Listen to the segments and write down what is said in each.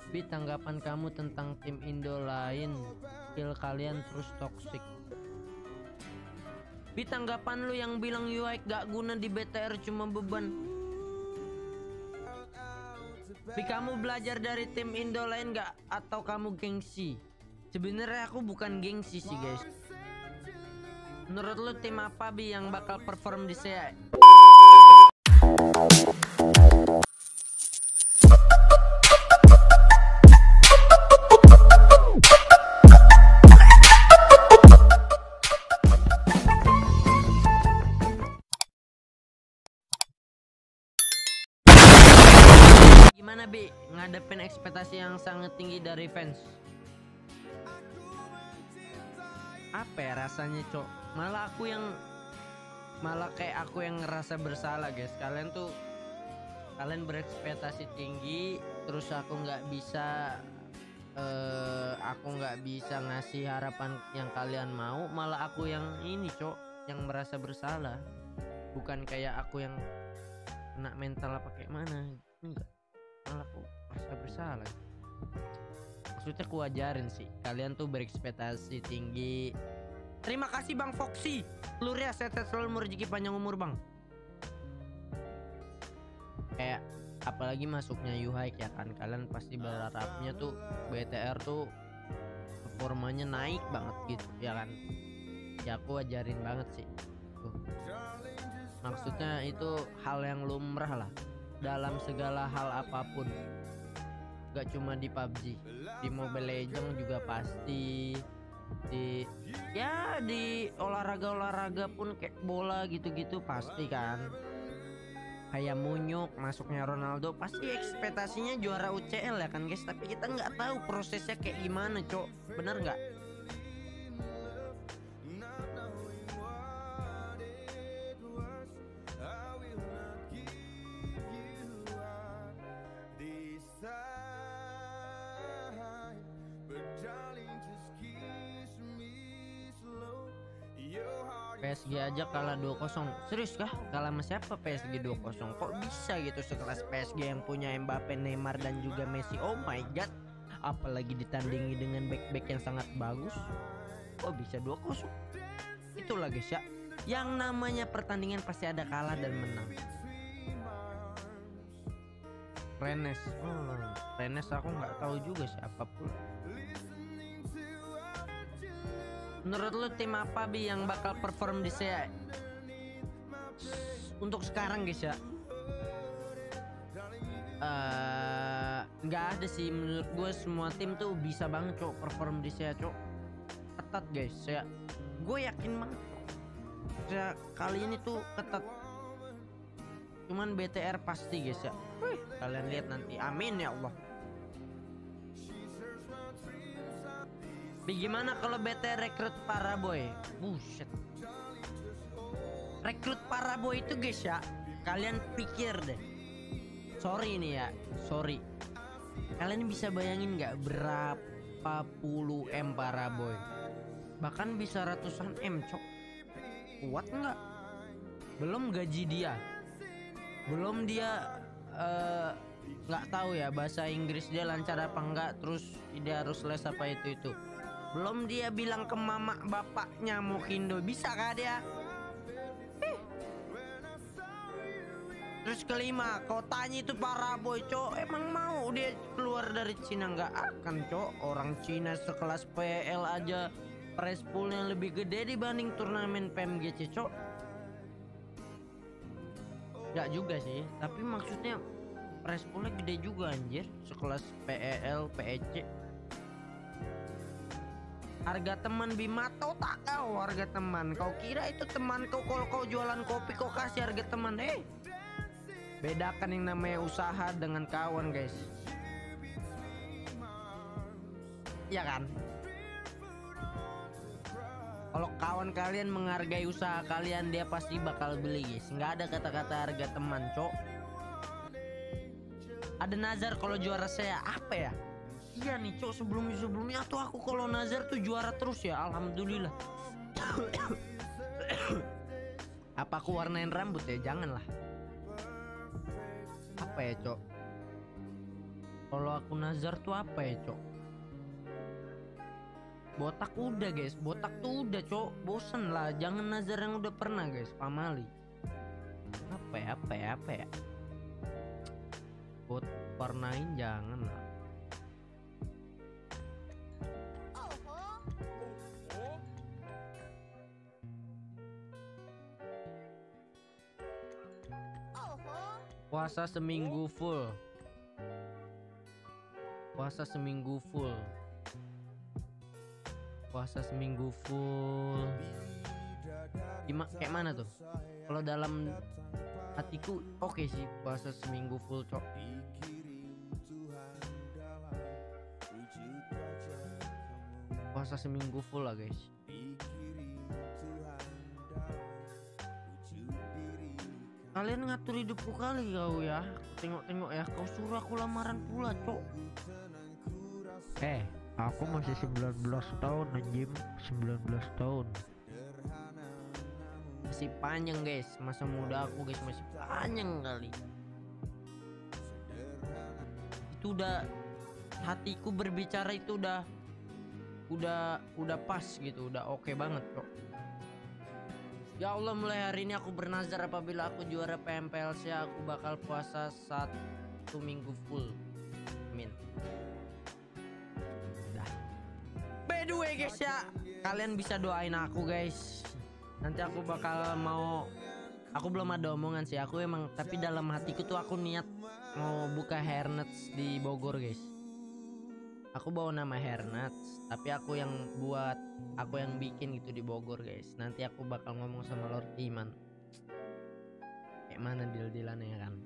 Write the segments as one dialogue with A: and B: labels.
A: Bi, tanggapan kamu tentang tim Indo lain, skill kalian terus toxic. Bi, tanggapan lu yang bilang UI gak guna di BTR cuma beban. Bi, kamu belajar dari tim Indo lain gak atau kamu gengsi? Sebenarnya aku bukan gengsi sih guys. Menurut lu tim apa Bi yang bakal perform di SEA? Gimana Bi ngadepin ekspektasi yang sangat tinggi dari fans? Apa ya rasanya cok? Malah kayak aku yang ngerasa bersalah guys. Kalian berekspektasi tinggi, terus aku nggak bisa ngasih harapan yang kalian mau. Malah aku yang ini cok, yang merasa bersalah. Bukan kayak aku yang kena mental apa kayak mana, enggak. Malah aku merasa bersalah. Maksudnya aku wajarin sih, kalian tuh berekspektasi tinggi. Terima kasih Bang Foxy, seluruh ya, sehat selalu, rezeki panjang umur Bang. Kayak apalagi masuknya Yuhaik ya kan, kalian pasti berharapnya tuh BTR tuh performanya naik banget gitu ya kan. Ya aku wajarin banget sih tuh. Maksudnya itu hal yang lumrah lah dalam segala hal apapun, gak cuma di PUBG, di Mobile Legends juga pasti, di olahraga pun kayak bola gitu-gitu pasti kan. Kayak Munyuk masuknya Ronaldo pasti ekspektasinya juara UCL ya kan guys, tapi kita nggak tahu prosesnya kayak gimana cok, bener nggak? PSG aja kalah 2-0. Serius kah? Kalah sama siapa PSG 2-0? Kok bisa gitu sekelas PSG yang punya Mbappe, Neymar dan juga Messi? Oh my god. Apalagi ditandingi dengan back-back yang sangat bagus. Kok bisa 2-0? Itulah guys ya, yang namanya pertandingan pasti ada kalah dan menang. Rennes. Rennes aku nggak tahu juga siapa pula. Menurut lu tim apa Bi yang bakal perform di SEA? Untuk sekarang guys ya, nggak ada sih. Menurut gue semua tim tuh bisa banget cok perform di SEA cok. Ketat guys ya, gue yakin banget SEA kali ini tuh ketat. Cuman BTR pasti guys ya. Kalian lihat nanti, amin ya Allah. Gimana kalau BTR rekrut Paraboy? Buset. Rekrut Paraboy itu guys ya, kalian pikir deh. Sorry nih ya, sorry. Kalian bisa bayangin nggak berapa puluh M Paraboy? Bahkan bisa ratusan M cok. Kuat nggak? Belum gaji dia. Belum dia nggak tahu ya bahasa Inggris dia lancar apa enggak, terus dia harus les apa itu. Belum dia bilang ke mama bapaknya mau Indo, bisa kah dia? Terus kelima, kotanya itu Paraboy cok. Emang mau dia keluar dari Cina? Nggak akan cok. Orang Cina sekelas PL aja prize poolnya lebih gede dibanding turnamen PMGC cok. Nggak juga sih, tapi maksudnya prize poolnya gede juga anjir, sekelas PEL, PEC. Harga teman Bima tahu tak kau harga teman? Kau kira itu teman kau kalau kau jualan kopi kau kasih harga teman? Bedakan yang namanya usaha dengan kawan guys. Ya kan? Kalau kawan kalian menghargai usaha kalian, dia pasti bakal beli guys. Nggak ada kata-kata harga teman cok. Ada Nazar kalau juara saya apa ya? Iya nih cok, sebelumnya tuh aku kalau Nazar tuh juara terus ya, alhamdulillah. Apa aku warnain rambut ya? Janganlah. Apa ya cok? Kalau aku nazar tuh apa ya, Cok? Botak udah guys, botak tuh udah, Cok. Bosen lah, jangan nazar yang udah pernah guys, pamali. Apa ya? Bot warnain jangan lah. Puasa seminggu full. Puasa seminggu full. Puasa seminggu full. Kayak mana tuh? Kalau dalam hatiku oke sih puasa seminggu full, Cok. Puasa seminggu full lah guys. Kalian ngatur hidupku kali kau ya. Tengok ya, kau suruh aku lamaran pula, Cok. Aku masih 19 tahun anjim, 19 tahun. Masih panjang guys, masa muda aku guys masih panjang kali. Itu udah, hatiku berbicara itu udah pas gitu, udah oke banget, Cok. Ya Allah, mulai hari ini aku bernazar apabila aku juara PMPLC aku bakal puasa 1 minggu full. Amin. Dah. By the way guys ya, kalian bisa doain aku guys. Nanti aku bakal aku belum ada omongan sih, aku emang, tapi dalam hatiku tuh aku niat mau buka hairnuts di Bogor guys. Aku bawa nama hairnuts, tapi aku yang buat, aku yang bikin gitu di Bogor guys. Nanti aku bakal ngomong sama Lord Iman kayak mana deal-dealannya kan.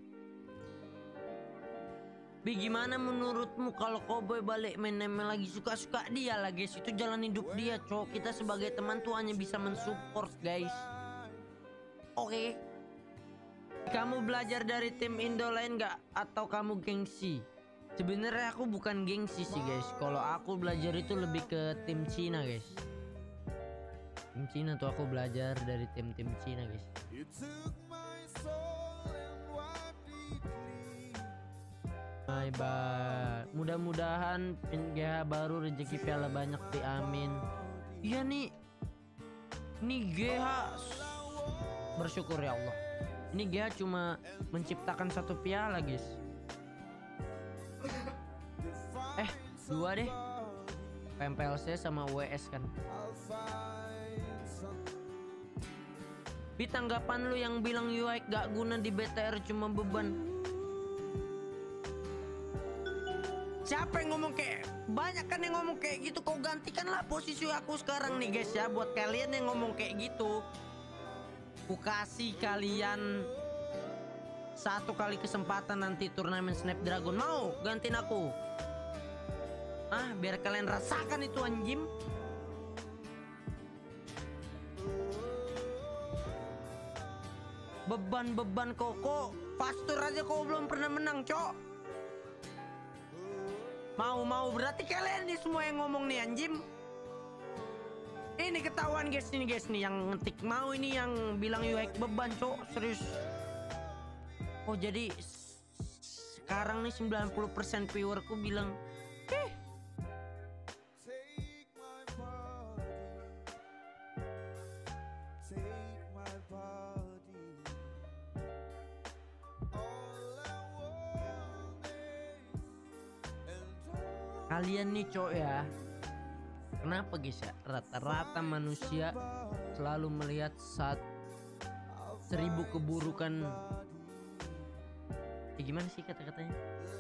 A: Bi, gimana menurutmu kalau Cowboy balik main lagi? Suka-suka dia lah guys, itu jalan hidup dia, Cok. Kita sebagai teman tuh hanya bisa mensupport guys. Oke. Kamu belajar dari tim Indo lain gak? Atau kamu gengsi? Sebenarnya aku bukan gengsi sih guys. Kalau aku belajar itu lebih ke tim Cina guys. Tim Cina tuh aku belajar dari tim-tim Cina guys. My bad. Mudah-mudahan PGH baru rezeki piala banyak di amin. Iya nih. Ini GH bersyukur ya Allah. Ini GH cuma menciptakan 1 piala guys. 2 deh. PMPLC sama WS kan. Bi, tanggapan lu yang bilang UI gak guna di BTR cuma beban. Siapa yang ngomong kayak, banyak kan yang ngomong kayak gitu. Kau gantikanlah posisi aku sekarang nih guys ya. Buat kalian yang ngomong kayak gitu, ku kasih kalian 1 kali kesempatan nanti turnamen Snapdragon. Mau gantiin aku? Biar kalian rasakan itu anjim. Beban kok pastor aja kau belum pernah menang, Cok. Mau berarti kalian nih semua yang ngomong nih anjim. Ini ketahuan guys, ini guys nih yang ngetik mau, ini yang bilang UX beban, Cok. Serius. Oh jadi sekarang nih 90% viewerku bilang kalian nih, Cok ya. Kenapa guys ya? Rata-rata manusia selalu melihat 1000 keburukan. Gimana sih kata-katanya?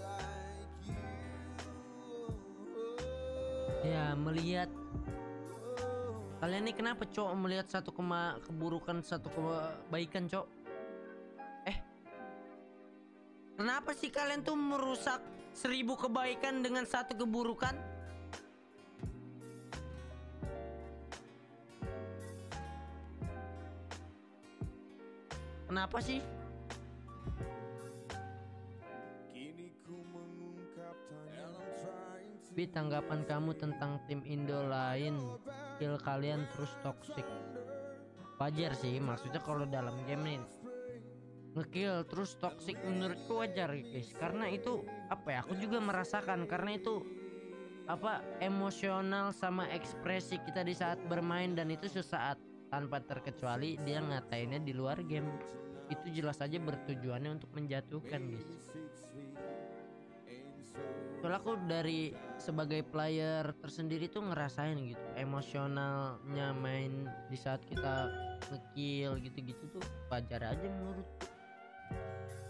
A: Ya, melihat. Kalian nih kenapa, Cok, melihat 1 keburukan 1 kebaikan, Cok? Kenapa sih kalian tuh merusak 1000 kebaikan dengan 1 keburukan? Kenapa sih? Bi, tanggapan kamu tentang tim Indo lain, skill kalian terus toxic. Wajar sih, maksudnya kalau dalam game nih ngekill terus toxic, menurutku wajar guys, karena itu apa ya, aku juga merasakan, karena itu apa, emosional sama ekspresi kita di saat bermain, dan itu sesaat tanpa terkecuali dia ngatainnya di luar game, itu jelas aja bertujuannya untuk menjatuhkan guys. Soalnya aku dari sebagai player tersendiri tuh ngerasain gitu emosionalnya main di saat kita ngekill gitu-gitu tuh wajar aja menurut.